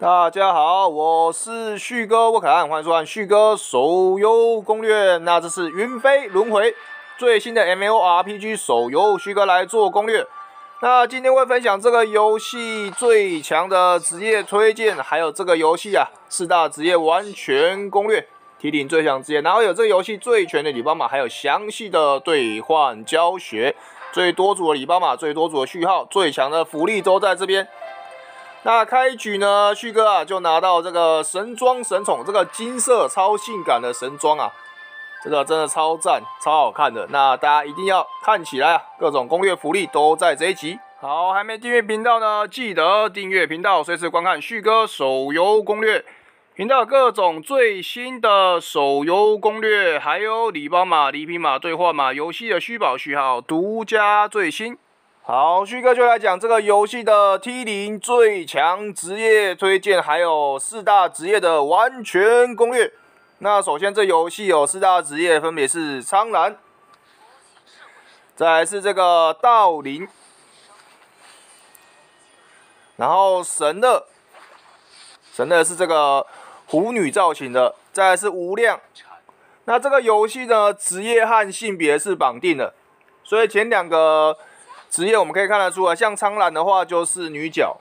大家好，我是旭哥沃凯安，欢迎收看旭哥手游攻略。那这是云飞轮回最新的 MMORPG 手游，旭哥来做攻略。那今天会分享这个游戏最强的职业推荐，还有这个游戏4大职业完全攻略，提领最强职业，然后有这个游戏最全的礼包码，还有详细的兑换教学，最多组的礼包码，最多组的序号，最强的福利都在这边。那开局呢，旭哥就拿到这个神装神宠，这个金色超性感的神装这个真的超赞，超好看的。那大家一定要看起来各种攻略福利都在这一集。好，还没订阅频道呢，记得订阅频道，随时观看旭哥手游攻略。频道各种最新的手游攻略，还有礼包码、礼品码、兑换码、游戏的虚宝序号，独家最新。好，旭哥就来讲这个游戏的 T0最强职业推荐，还有4大职业的完全攻略。那首先这游戏有4大职业，分别是苍蓝，再来是这个道林，然后神乐，神乐是这个狐女造型的，再来是无量。那这个游戏呢，职业和性别是绑定的，所以前2个职业我们可以看得出来，像苍蓝的话就是女角，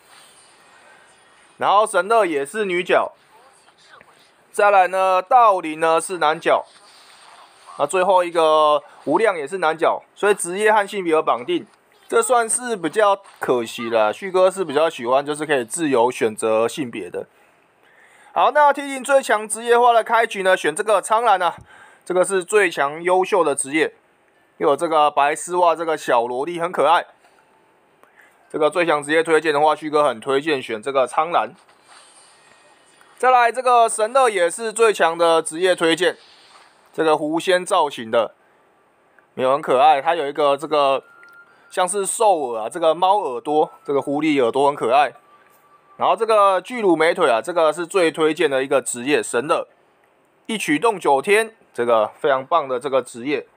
然后神乐也是女角，再来呢道林呢是男角，最后一个无量也是男角，所以职业和性别有绑定，这算是比较可惜了。旭哥是比较喜欢就是可以自由选择性别的。好，那 T0最强职业化的开局呢，选这个苍蓝这个是最强优秀的职业。又有这个白丝袜，这个小萝莉很可爱。这个最强职业推荐的话，旭哥很推荐选这个苍蓝。再来，这个神乐也是最强的职业推荐。这个狐仙造型的，没有很可爱。它有一个这个像是兽耳这个猫耳朵，这个狐狸耳朵很可爱。然后这个巨乳美腿这个是最推荐的一个职业，神乐一曲动9天，这个非常棒的这个职业。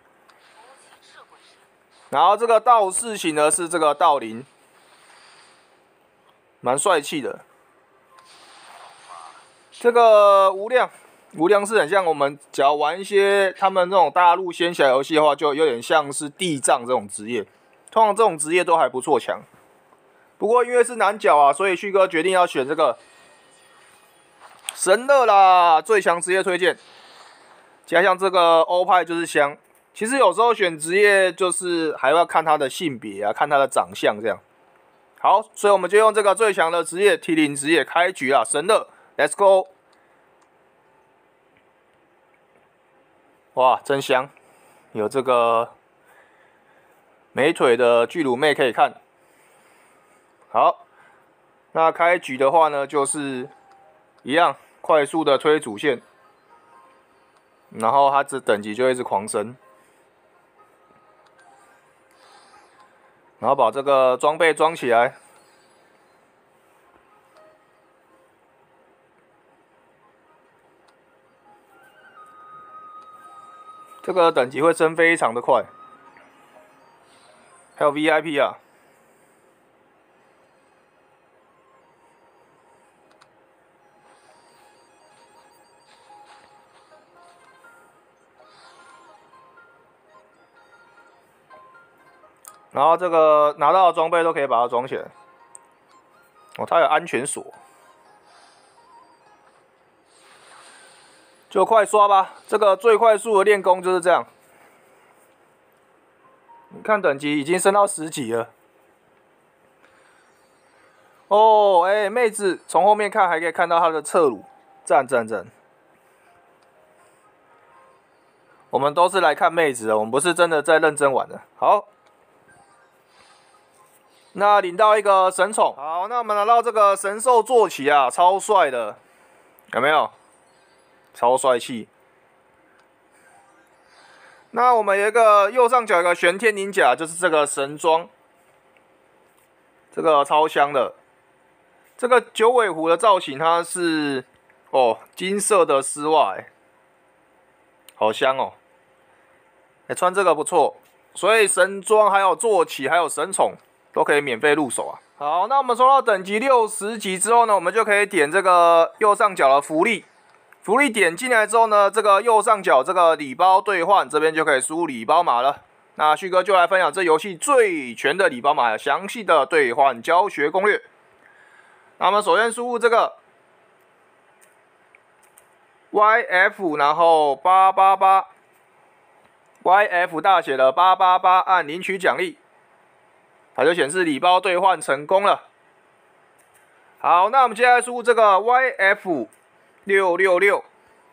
然后这个道士型呢是这个道林，蛮帅气的。这个无量是很像我们只要玩一些他们这种大陆仙侠游戏的话，就有点像是地藏这种职业。通常这种职业都还不错强，不过因为是男角所以旭哥决定要选这个神乐啦，最强职业推荐。加上这个欧派就是香。其实有时候选职业就是还要看他的性别看他的长相这样。好，所以我们就用这个最强的职业 T0职业开局神乐 ，Let's go！ 哇，真香！有这个美腿的巨乳妹可以看。好，那开局的话呢，就是一样快速的推主线，然后它这等级就一直狂升。然后把这个装备装起来，这个等级会升非常的快。还有 VIP 然后这个拿到的装备都可以把它装起来。它有安全锁，就快刷吧。这个最快速的练功就是这样。你看等级已经升到10级了。妹子从后面看还可以看到她的侧乳，赞。我们都是来看妹子的，我们不是真的在认真玩的。好。那领到一个神宠，好，那我们拿到这个神兽坐骑超帅的，有没有？超帅气。那我们有一个右上角有一个玄天nin甲，就是这个神装，这个超香的。这个九尾狐的造型，它是金色的丝袜，好香哦。穿这个不错，所以神装还有坐骑还有神宠都可以免费入手好，那我们冲到等级60级之后呢，我们就可以点这个右上角的福利。福利点进来之后呢，这个右上角这个礼包兑换这边就可以输入礼包码了。那旭哥就来分享这游戏最全的礼包码，详细的兑换教学攻略。那我们首先输入这个 YF， 然后888 YF 大写的888，按领取奖励，它就显示礼包兑换成功了。好，那我们接下来输入这个 YF666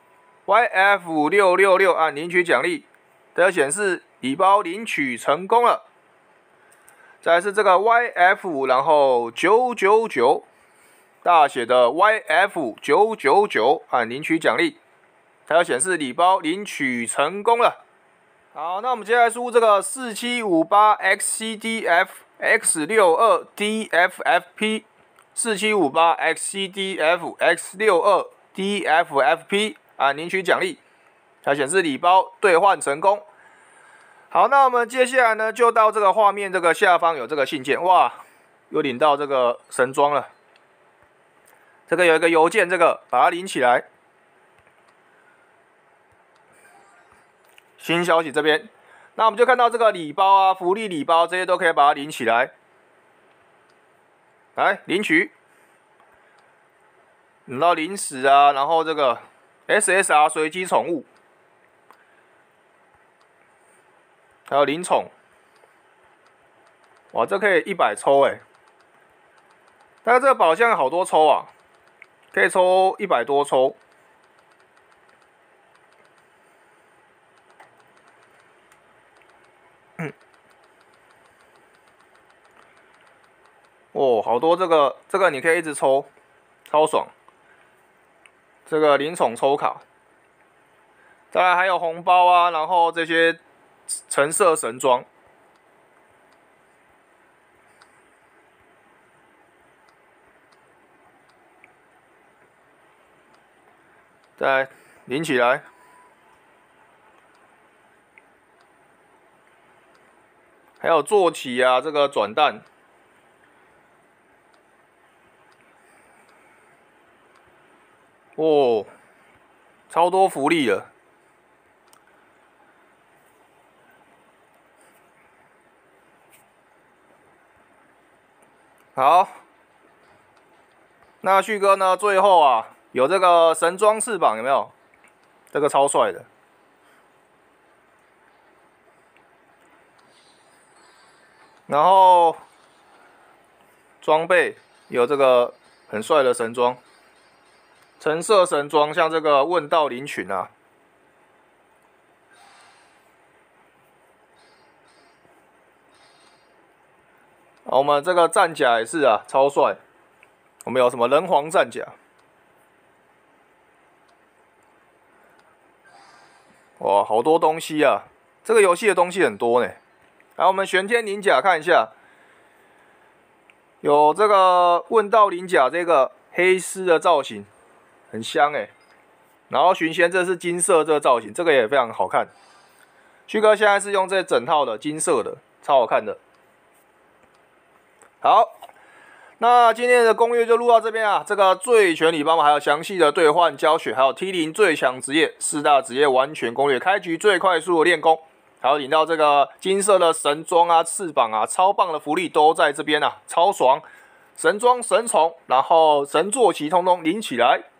YF666， 按领取奖励，它就显示礼包领取成功了。再来是这个 YF， 然后999，大写的 YF999， 按领取奖励，它要显示礼包领取成功了。好，那我们接下来输入这个4758XCDF X62 DFFP 4758 XCDF X62 DFFP， 按领取奖励，它显示礼包兑换成功。好，那我们接下来呢，就到这个画面这个下方有这个信件，哇，又领到这个神装了。这个有一个邮件，这个把它领起来。新消息这边，那我们就看到这个礼包啊、福利礼包这些都可以把它领起来。来领取，领到零食啊，然后这个 SSR 随机宠物，还有领宠，哇，这可以100抽哎！但是这个宝箱好多抽啊，可以抽100多抽。哦，好多这个你可以一直抽，超爽。这个领宠抽卡，再来还有红包啊，然后这些橙色神装，再来领起来。还有坐骑啊，这个转蛋。哦，超多福利了。好，那旭哥呢？最后啊，有这个神装翅膀，有没有？这个超帅的。然后装备有这个很帅的神装。橙色神装，像这个问道林群啊，我们这个战甲也是啊，超帅。我们有什么人皇战甲？哇，好多东西啊！这个游戏的东西很多呢。来，我们玄天鳞甲看一下，有这个问道鳞甲这个黑丝的造型。很香哎，然后寻仙这是金色这个造型，这个也非常好看。旭哥现在是用这整套的金色的，超好看的。好，那今天的攻略就录到这边啊。这个最全礼包还有详细的兑换教学，还有 T0最强职业4大职业完全攻略，开局最快速的练功，还有领到这个金色的神装啊、翅膀啊，超棒的福利都在这边啊，超爽！神装、神宠，然后神坐骑通通领起来。